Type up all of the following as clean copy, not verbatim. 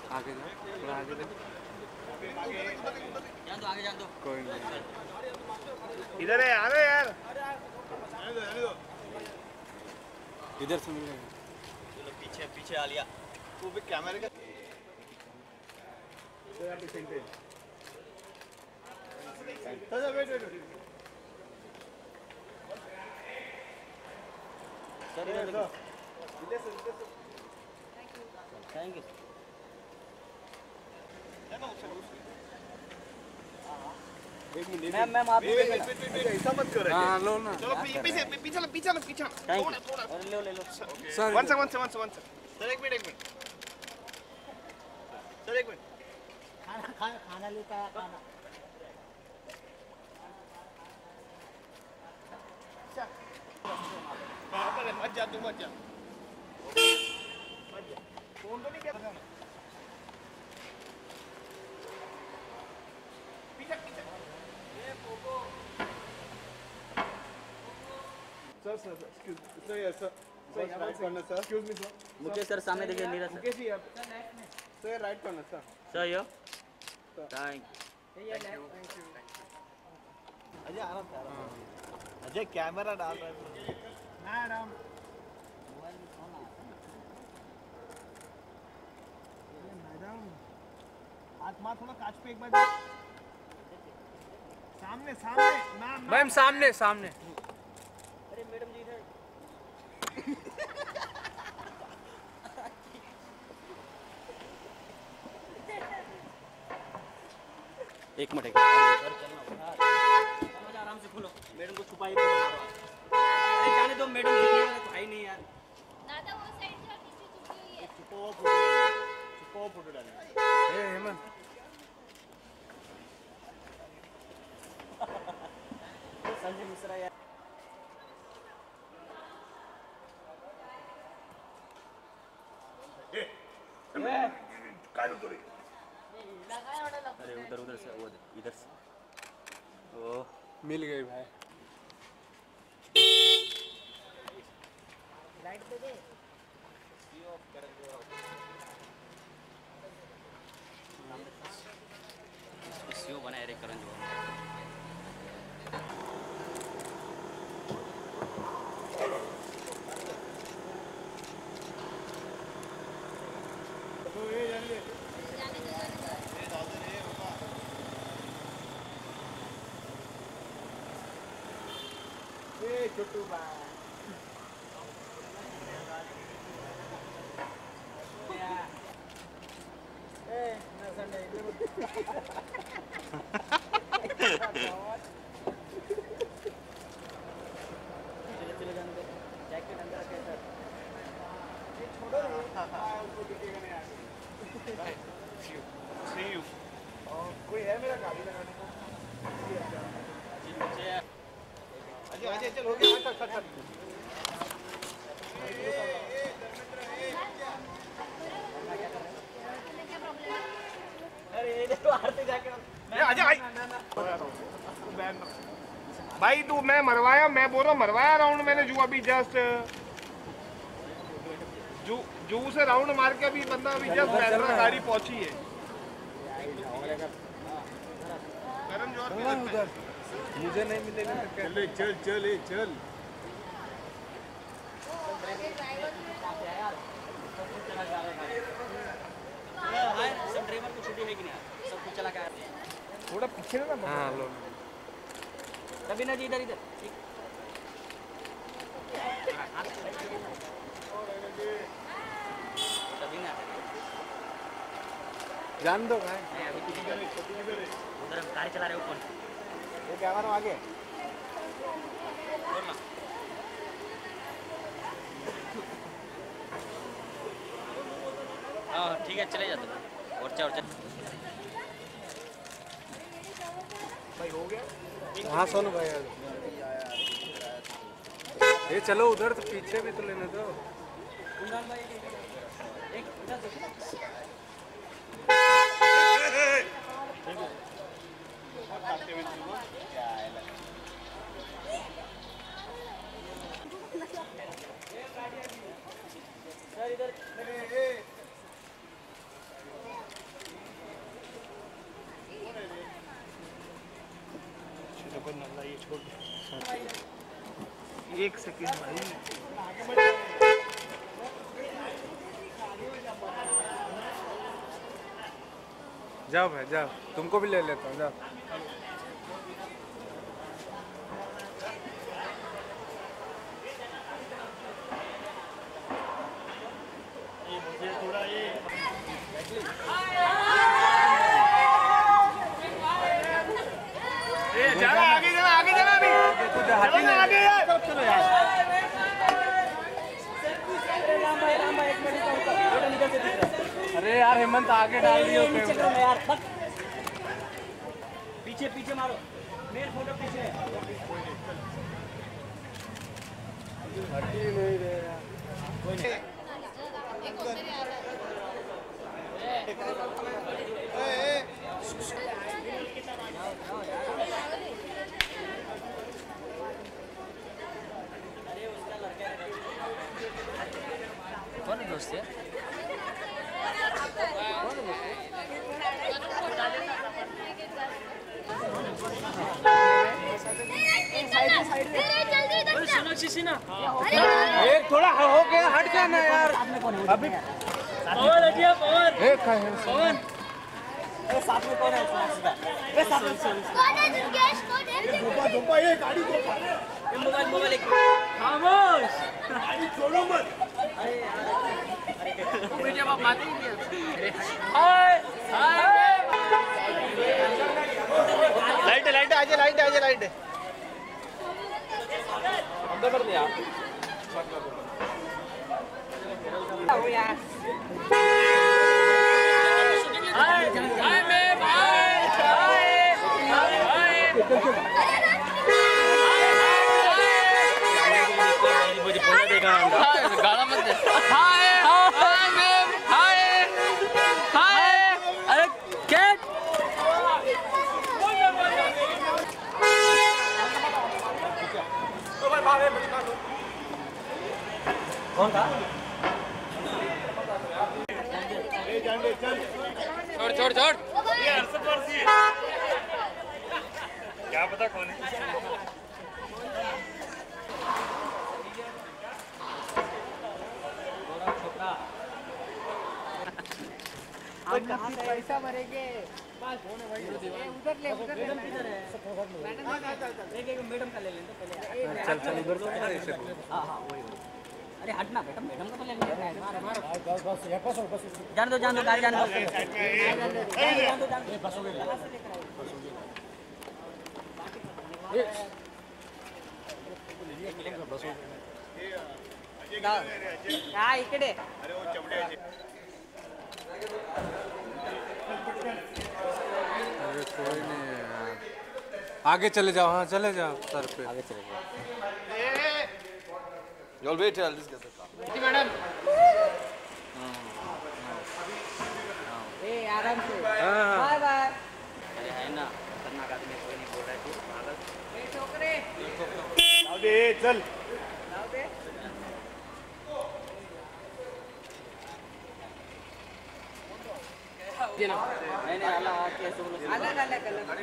आगे जा, थोड़ा आगे दे। जान दो, आगे जान दो। कोई नहीं, इधर है, अरे यार इधर से मिलेगा। चलो पीछे पीछे आ लिया। वो भी कैमरे का wait sir thank you. Ma'am आप ऐसा मत करो। हाँ लो ना। चलो पीछे पीछे पीछे थैंक यू। अरे ले लो। सर वन सेकंड सर एक मिनट सर एक मिनट खाना लेता है खाना। मत जा तू मत जा फोन तो नहीं किया पीछे मुकेश सर सामने देखिए Neeraj sir right corner sir yo thank Ajay आराम से अजय कैमरा डाल रहा है मैडम आत्मा थोड़ा कांच पे एक बार सामने मैम सामने। अरे मैडम जी इधर। एक मिनट आराम से खोलो। मैडम को छुपाई। अरे जाने दो, मैडम दिखने वाला तो है ही नहीं यार। दादा वो साइड से नीचे झुकी हुई है। छुपा फोटो डाले ए हेमंत, संजय मिश्रा यार। अरे उधर से वो इधर से। ओ मिल गई भाई। लाइट पे दे। सीओ बनाए रे करण जो। छोटू भाई चले जाने दो। जैकेट अंदर रखे सर। छोड़ो उसको दिखेगा नहीं आगे सी यू कोई है मेरा गाड़ी लगाने को अजय चल हो गया हट अरे ये देखो आरती जाके अजय भाई तू मैं मरवाया, मैं बोल रहा हूँ मरवाया राउंड मैंने जो अभी जस्ट जू से राउंड मार के अभी बंदा अभी जस्ट बैठा गाड़ी पहुंची है। करण जोर उधर मुझे नहीं मिलेगा तो कैसे? चल सब ड्राइवर को छुट्टी है कि नहीं? सब कुछ चला के आया। थोड़ा पीछे ना। हाँ लो। रवीना जी इधर रवीना जान दो भाई। अभी उधर गाड़ी चला रहे हो कौन? ये कैमरा आगे बोलना। हाँ ठीक है चले जाते और चल भाई हो गया। हाँ सोनू भाई ये चलो उधर तो पीछे भी तो लेने दो। इमरान भाई एक इधर देखो सर इधर एक सेकंड भाई। जाओ भाई जाओ, तुमको भी ले लेता हूँ, जाओ। आगे जाना अभी। चलो ना आगे यार। चलो यार। अरे यार हेमंत आगे डाल दियो यार पीछे पीछे मारो, मेन फोटो पीछे है। हट ही नहीं रहे यार। एक उधर ही आ रहा कौन है दोस्त है? सोनाक्षी ना एक थोड़ा हो गया, हट जाना यार। अभी पवन हटिया, पवन एक है पवन। अरे साथ में कौन है? सोनाक्षी का। अरे साथ में कौन है दुर्गेश? कौन है? धोपा ये गाड़ी धोपा। ये मोबाइल एक खामोश। गाड़ी छोड़ो मत। वीडियो में बात ही नहीं है। हाय हाय लाइट आजे लाइट। अंदर कर दिया। ओ यार हाय हाय मैं भाई हाय मुझे बोलने देगा गाना मत दे। हाय हाय मैम हाय हाय। अरे कैट कौन था? छोड़ ये हर्षद वर्षी है। क्या पता कौन है? पैसा भरेंगे उधर ले मैडम का ले लें तो पहले। चल उधर से हाँ वही। अरे हटना बेटा, मैडम का तो ले लेंगे। जान दो गाड़ी जान दो। हाँ इकडे अरे कोई नहीं है यार। आगे चले जाओ, हाँ चले जाओ सर पे। आगे चले जाओ। You'll wait till this gets madam ए आराम से बाय बाय। अरे है ना खतरनाक आदमी, कोई नहीं बोल रहा है तू पागल। ए छोकरे लाओ दे चल। लाओ दे। नहीं अलग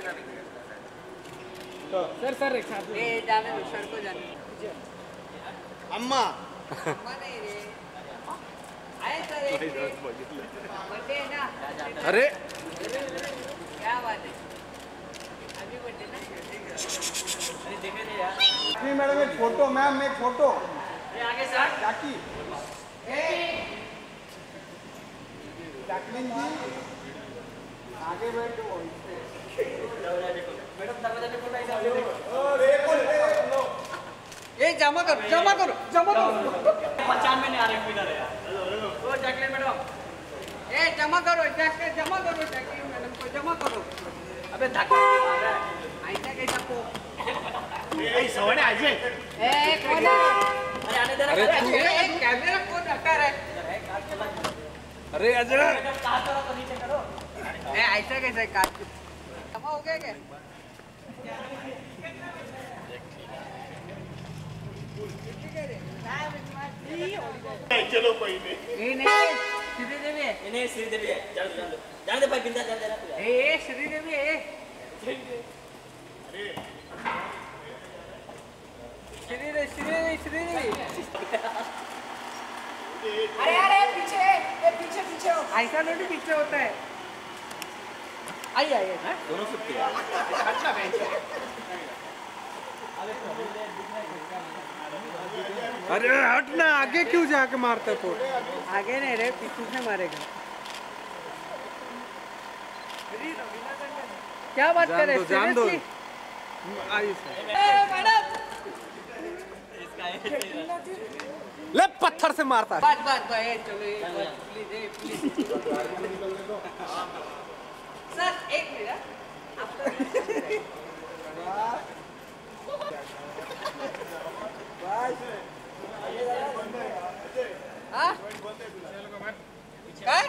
सर एक साथ ए जाने दो सर को जाने दो। अम्मा अम्मा नहीं रे आए सर एक बर्थडे है ना। अरे क्या बात है अभी बर्थडे ना। अरे देखे नहीं यार। मैडम एक फोटो, मैम एक फोटो। ये आगे सर जाकी जैकलिन जी आगे बैठो। मैडम दरवाजा पे फोटो ऐसा देखो। ए जमा करो 95 में नहीं आ रहे फिगर है यार। ओ जैकलिन मैडम ए जमा करो जैकलिन मैडम को जमा करो। अबे धक्का मार रहा है। ऐसा कैसा को ए सवणे आजे। ए कौन है? अरे आने दे रहा अरे है। तू कैमरा कौन रखा है? अरे अजय कहां करो तो नीचे करो। ए ऐसा कैसा काट जमा हो गया क्या? चलो पहिले ए नहीं श्रीदेवी है। इन्हें श्रीदेवी है। जान दे भाई बिंदा जान दे रहा तू। ए श्रीदेवी है। अरे अरे पीछे पीछे पीछे ऐसा नहीं पीछे होता है। आई आई दोनों सुट्टी है। अरे हट ना, आगे क्यों जाके मारते है फोटो? आगे नहीं रे, पीछे से मारेगा। क्या बात कर रहे हैं? जान दो। ले पत्थर से मारता है। बात बात बात चलो प्लीज सर एक मिनट हाँ काय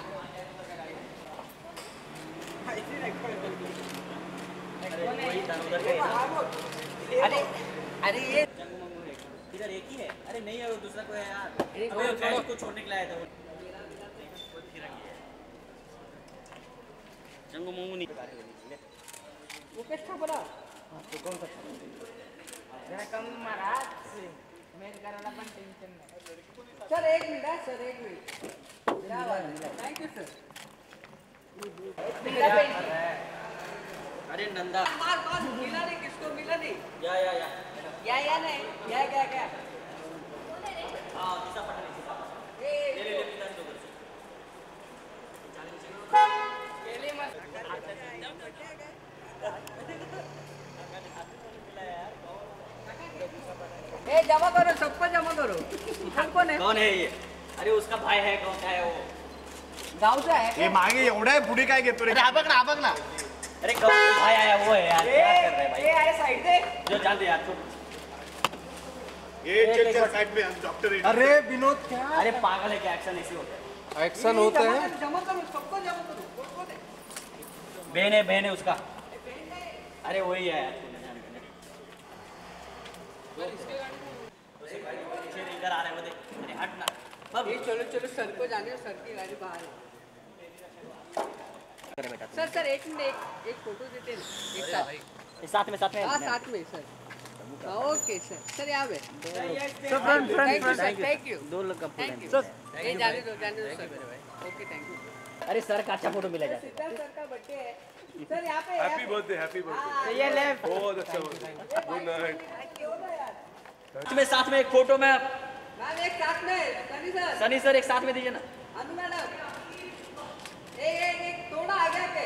अरे अरे ये इधर एक ही है। अरे नहीं है, वो दूसरा कोई है यार। अबे गाड़ी को छोड़ने के लिए आया था वो। जंगू मंगू नहीं वो कैसा बना तो कौन सा जरा कम महाराज मैं कराला पण टेंशन नाही सर एक मिनिट सर एक मिनिट थैंक यू सर अरे नंदा मार कौन मिला नहीं किसको मिला नहीं या नहीं या क्या हां दिशा पटने ले पिता से उधर से केले मत ए जमा करो, सबको जमा करो। कौन है? कौन है ये? अरे उसका भाई है, कौन का है वो? गावचा है हे मागे एवढा आहे, पुढे काय घेतो रे? बघ ना अरे गाँव का भाई आया वो है यार। क्या कर रहे हैं भाई? ये आए साइड से जो जान दे यार तू। ये चल साइड में, हम डॉक्टर हैं। अरे विनोद क्या? अरे पागल है क्या? एक्शन ऐसे होता है। एक्शन होता है। जमा करो, सबको जमा करो। कौन है? बहन है उसका। अरे वही है यार। इधर आ रहे हो देख। अरे हट ना। ये चलो सर को जाने दो, सर की गाड़ी बाहर है। सर एक मिनट एक फोटो देते हैं एक साथ। साथ में हाँ साथ में सर। ओके सर यहाँ पे सब फ्रेंड थैंक यू दो लोग का थैंक यू ये जाने दो सर। Okay thank you. अरे सर का अच्छा फोटो मिलेगा। सिद्धार्थ सर का बर्थडे है सर यहाँ पे। Happy birthday. ये ले बहुत अच्छा गुड नाइट। तुम्हें साथ में एक फोटो में मैम एक साथ में सनी सर एक साथ में दीजिए ना। अनु मैडम एक थोड़ा आगे आके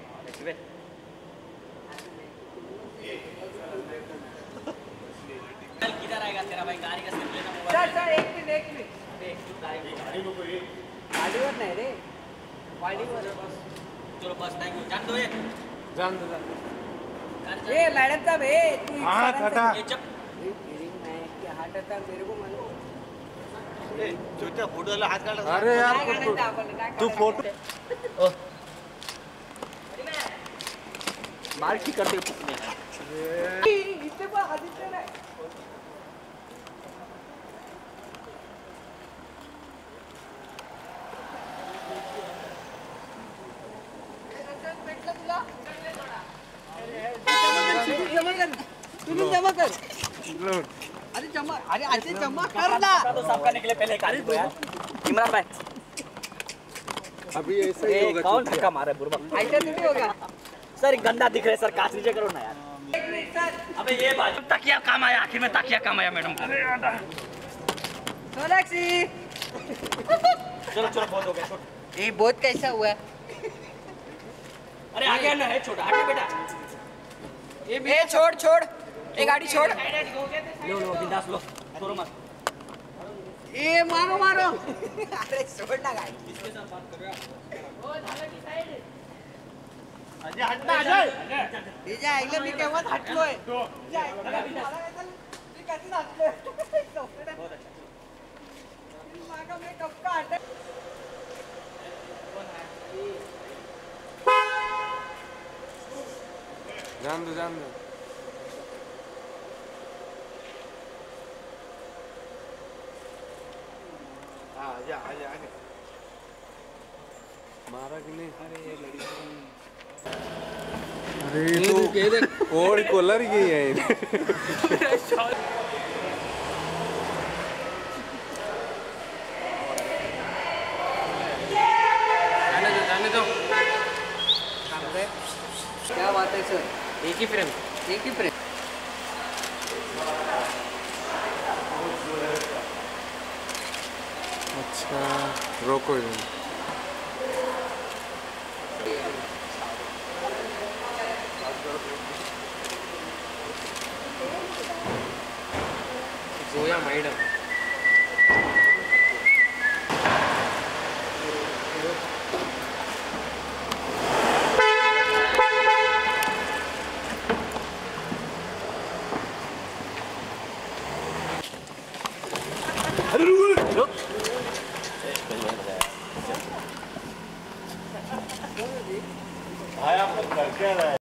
किधर आएगा तेरा भाई? गाड़ी का सिर्फ लेना मोबाइल। सर एक मिनट गाड़ीवर नाही रे, गाडीवर चलो बस थैंक यू। जान दो ये जान दो। ए मॅडम साहब तू हाँ टाटा। ये जब हार्ट अटॅक मेरे को मालूम। छोटा फोटोला हात काढला। अरे यार काय काढायचं आपण? तू फोटो मार ठीक करते इथे पण आदित्य नाही। भेटलं तुला? तुम्ही जमा कर। अरे जमा कर ना। तो सबका निकले पहले गाड़ी को यार। इमरान भाई अभी ऐसा ही होगा। कौन धक्का मारे बुरबक? ऐसा नहीं होगा सर गंदा दिख रहा है सर, कांच नीचे करो ना यार। एक मिनट सर। अबे ये बात तकिया काम आया, आखिर में तकिया काम आया मैडम को। सोनाक्षी चलो बहुत हो गया छोड़। ये बहुत कैसा हुआ? अरे आगे ना है छोटा, हट बेटा। ये छोड़ ये गाड़ी छोड़। लो बिंदास लो, छोड़ो मत। ये मारो अरे छोड़ ना गाड़ी। अजय हट ना अजय। तिच्या आईला मी केव्हाच हटलोय। जान दो आजा। मारा कि नहीं? अरे तो ओल्ड कॉलर की है। क्या बात है सर, एक ही फ्रेम। एक ही फ्रेम। अच्छा रोको ये। जोया मैडम। आया